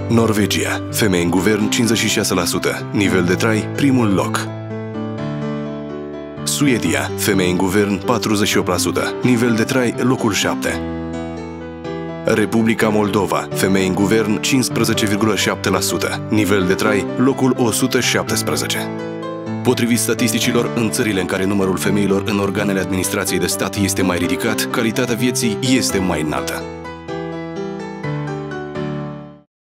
Norvegia. Femei în guvern 56%. Nivel de trai primul loc. Suedia. Femei în guvern 48%. Nivel de trai locul 7. Republica Moldova. Femei în guvern 15,7%. Nivel de trai locul 117. Potrivit statisticilor, în țările în care numărul femeilor în organele administrației de stat este mai ridicat, calitatea vieții este mai înaltă.